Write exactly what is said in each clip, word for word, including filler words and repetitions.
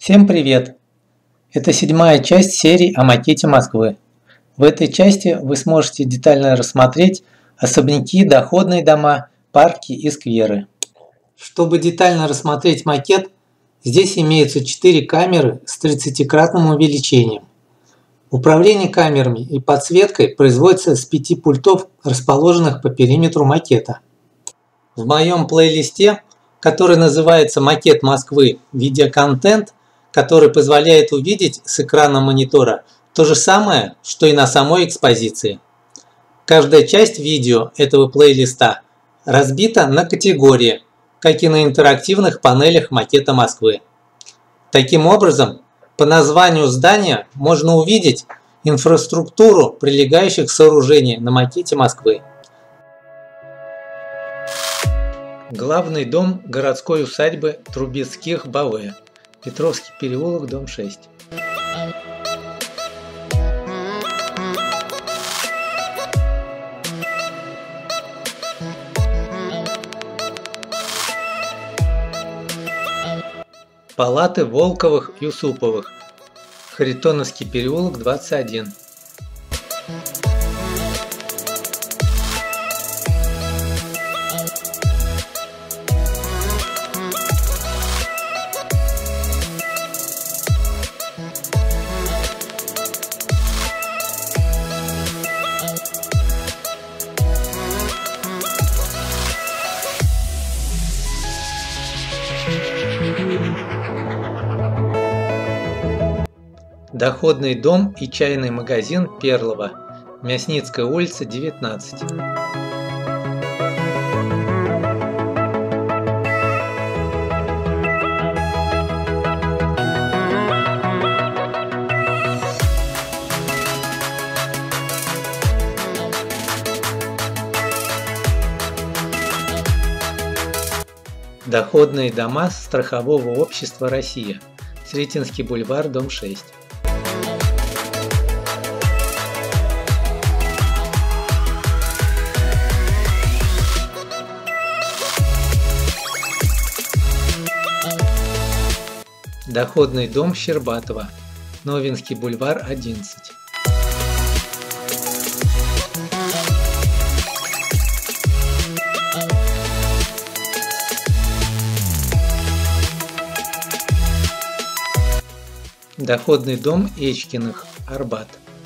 Всем привет! Это седьмая часть серии о макете Москвы. В этой части вы сможете детально рассмотреть особняки, доходные дома, парки и скверы. Чтобы детально рассмотреть макет, здесь имеются четыре камеры с тридцатикратным увеличением. Управление камерами и подсветкой производится с пяти пультов, расположенных по периметру макета. В моем плейлисте, который называется «Макет Москвы. Видеоконтент», который позволяет увидеть с экрана монитора то же самое, что и на самой экспозиции. Каждая часть видео этого плейлиста разбита на категории, как и на интерактивных панелях макета Москвы. Таким образом, по названию здания можно увидеть инфраструктуру прилегающих сооружений на макете Москвы. Главный дом городской усадьбы Трубецких-Баве. Петровский переулок, дом шесть. Палаты Волковых-Юсуповых. Харитоновский переулок, двадцать один. Доходный дом и чайный магазин Перлова. Мясницкая улица, девятнадцать. Доходные дома страхового общества «Россия». Сретенский бульвар, дом шесть. Доходный дом Щербатова. Новинский бульвар, одиннадцать. Доходный дом Эчкиных, Арбат.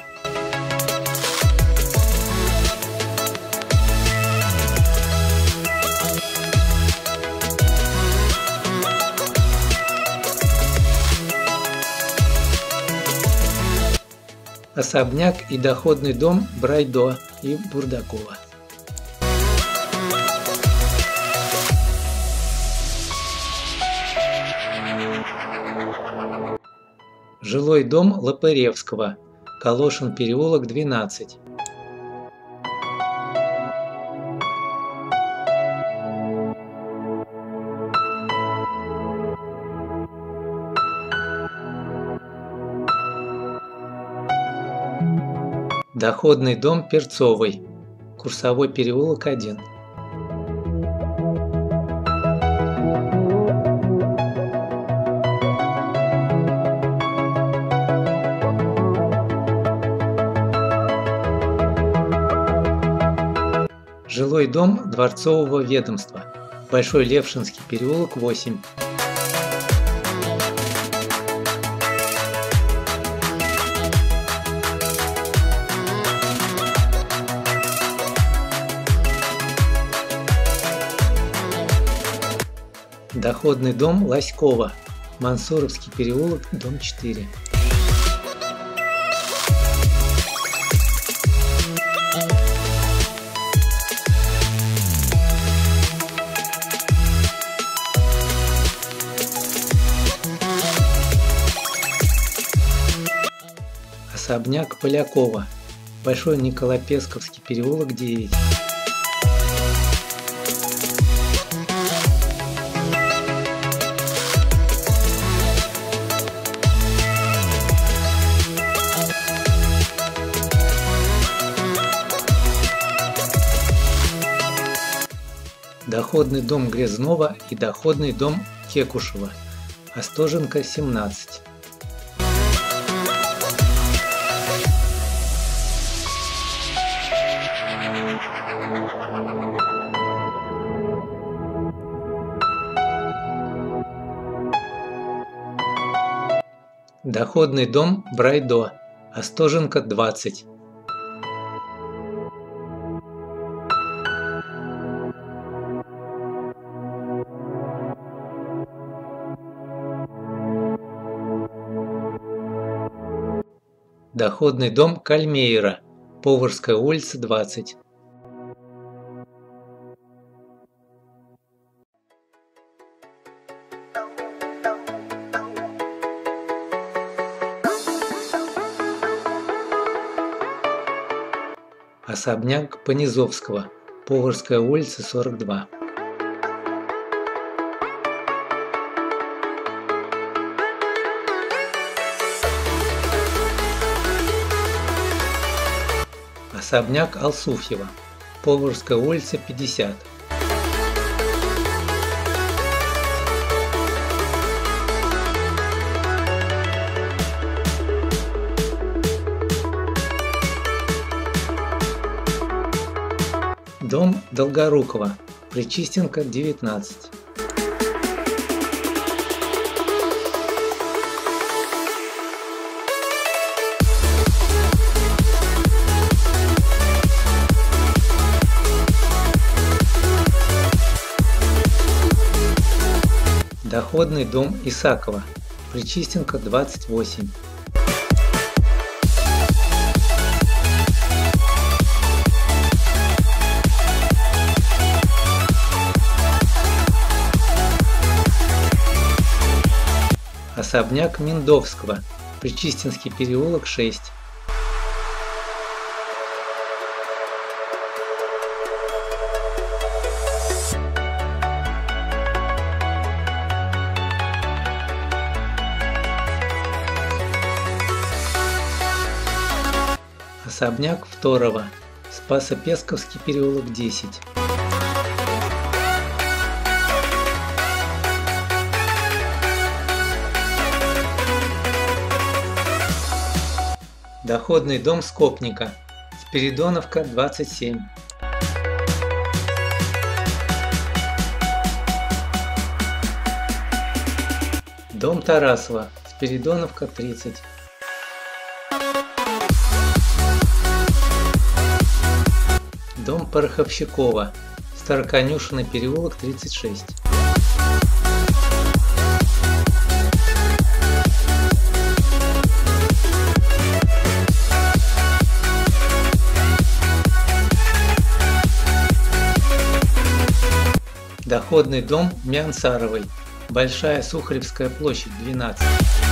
Особняк и доходный дом Брайдо и Бурдакова. Жилой дом Лопыревского. Калошин переулок, двенадцать. Доходный дом Перцовой. Курсовой переулок, один. Жилой дом Дворцового ведомства. Большой Левшинский переулок, восемь. Доходный дом Лоськова. Мансуровский переулок, дом четыре. Особняк Полякова. Большой Николопесковский переулок, девять. Доходный дом Грязнова и доходный дом Кекушева. Остоженко, семнадцать. Доходный дом Брайдо, Остоженко, двадцать. Доходный дом Кальмейера, Поварская улица, двадцать. Особняк Понизовского, Поварская улица, сорок два. Особняк Алсуфьева, Поварская улица, пятьдесят. Дом Долгорукова, Причистенко, девятнадцать. Доходный дом Исакова, Причистенко, двадцать восемь. Особняк Миндовского, Причистинский переулок, шесть. Особняк Второго, Спасо-Песковский переулок, десять. Доходный дом Скопника, Спиридоновка, двадцать семь. Дом Тарасова, Спиридоновка, тридцать. Дом Пороховщикова, Староконюшенный переулок, тридцать шесть. Доходный дом Миансаровой, Большая Сухаревская площадь, двенадцать.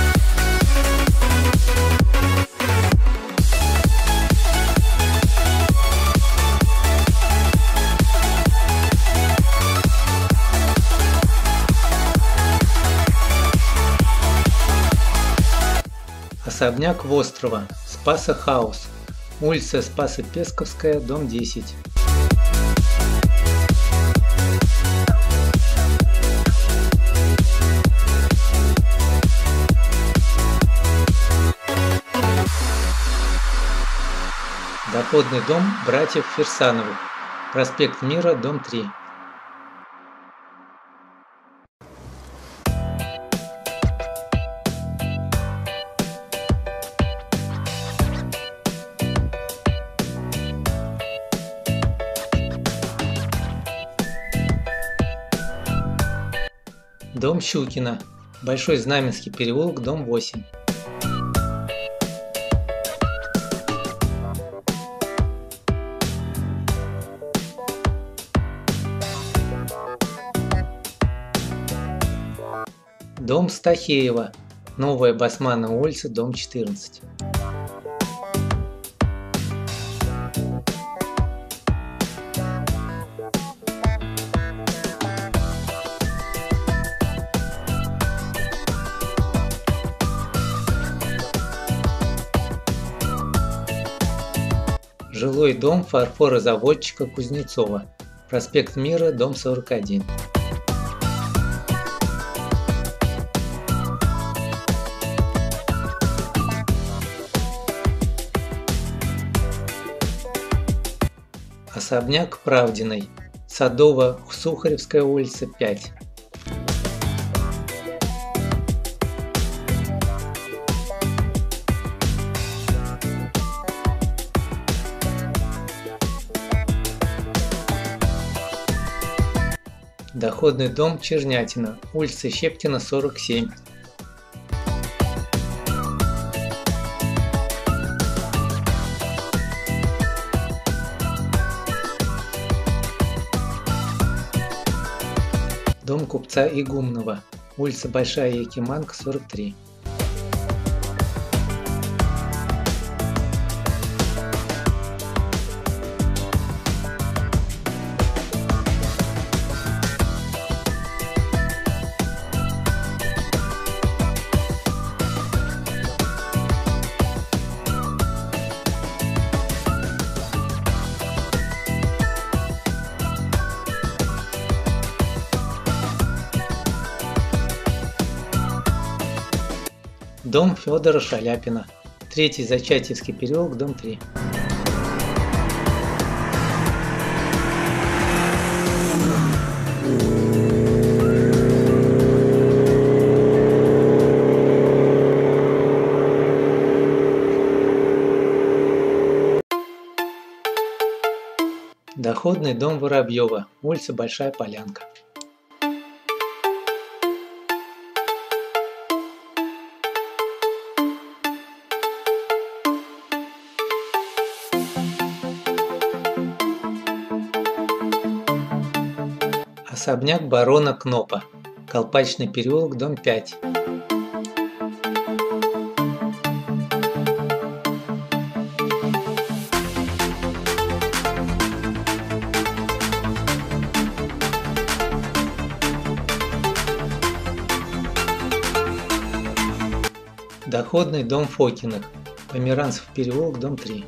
Особняк Вострова, Спаса Хаус, улица Спасо-Песковская, дом десять. Доходный дом братьев Фирсановых, проспект Мира, дом три. Дом Щукина, Большой Знаменский переулок, дом восемь. Дом Стахеева, Новая Басманная улица, дом четырнадцать. Жилой дом фарфорозаводчика Кузнецова, проспект Мира, дом сорок один. Особняк Правдиной. Садово-Сухаревская улица, пять. Доходный дом Чернятина, улица Щепкина, сорок семь. Дом купца Игумнова, улица Большая Якиманка, сорок три. Дом Федора Шаляпина, третий Зачатьевский переулок, дом три. Доходный дом Воробьева, улица Большая Полянка. Особняк барона Кнопа, Колпачный переулок, дом пять. Доходный дом Фокиных, Померанцев переулок, дом три.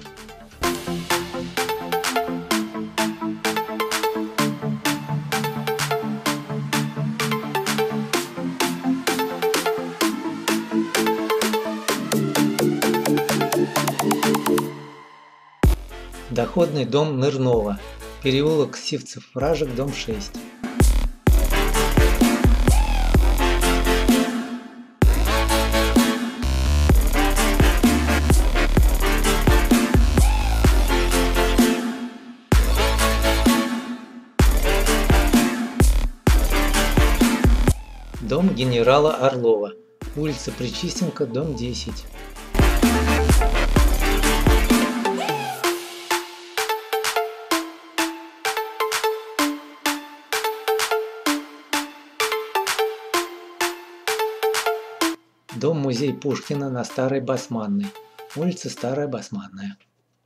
Доходный дом Нырнова, переулок Сивцев-Вражек, дом шесть. Дом генерала Орлова, улица Причистенка, дом десять. Дом-музей Пушкина на Старой Басманной, улица Старая Басманная.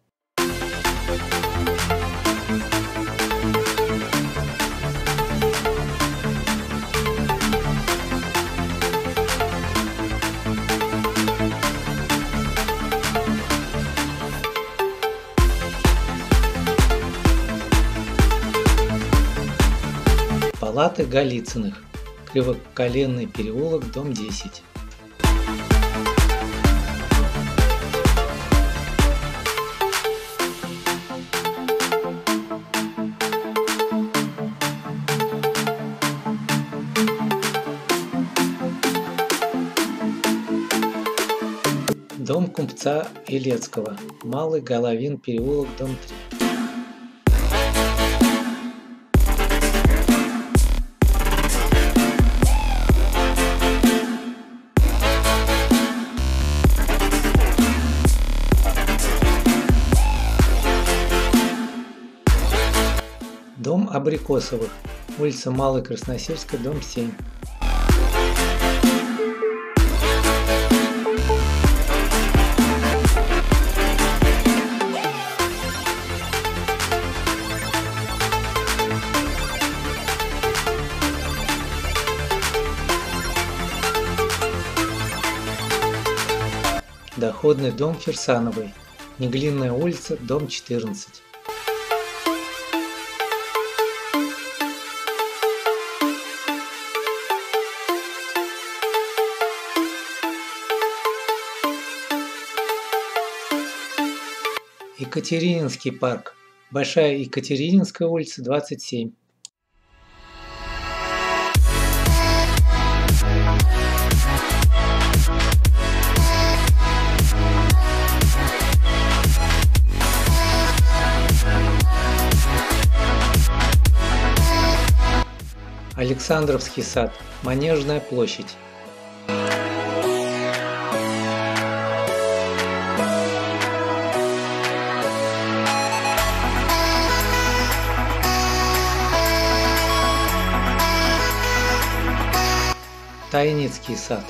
Палаты Голицыных, Кривоколенный переулок, дом десять. Дом купца Илецкого, Малый Головин переулок, дом три. Дом Абрикосовых, улица Малой Красносельская, дом семь. Доходный дом Фирсановой, Неглинная улица, дом четырнадцать. Екатерининский парк, Большая Екатерининская улица, двадцать семь. Александровский сад, Манежная площадь. Тайницкий сад.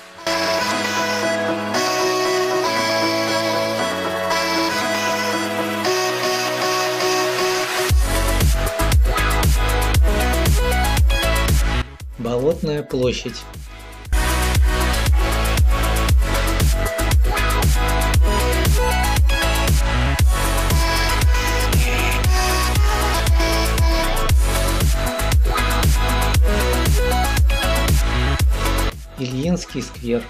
Болотная площадь. Ильинский сквер.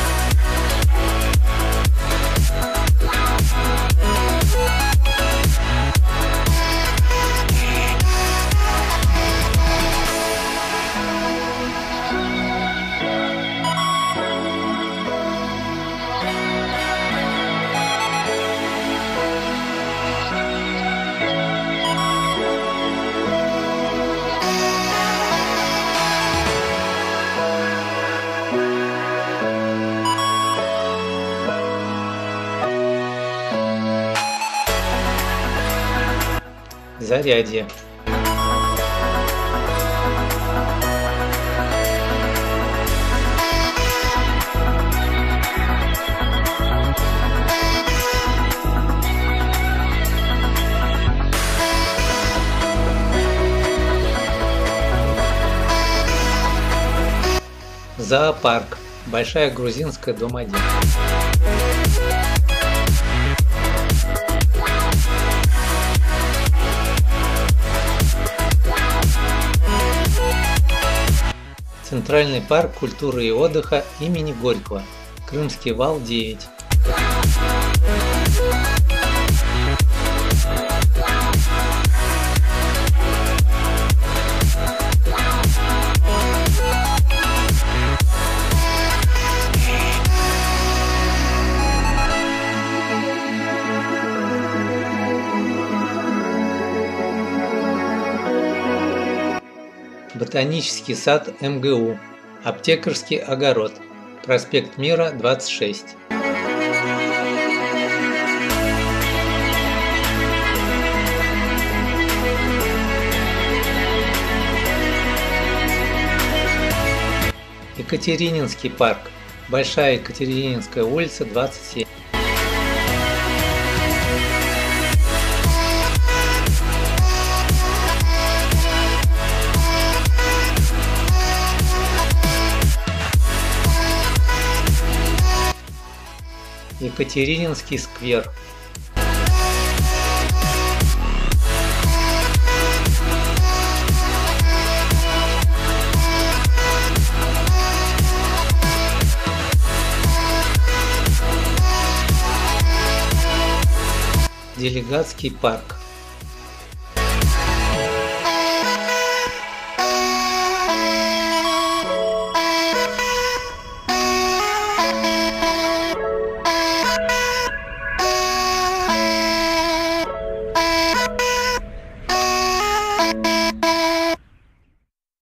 Зарядье. Зоопарк. Большая Грузинская, дом один. Центральный парк культуры и отдыха имени Горького. Крымский вал, девять. Ботанический сад эм гэ у, Аптекарский огород, проспект Мира, двадцать шесть. Екатерининский парк, Большая Екатерининская улица, двадцать семь. Екатерининский сквер. Делегатский парк.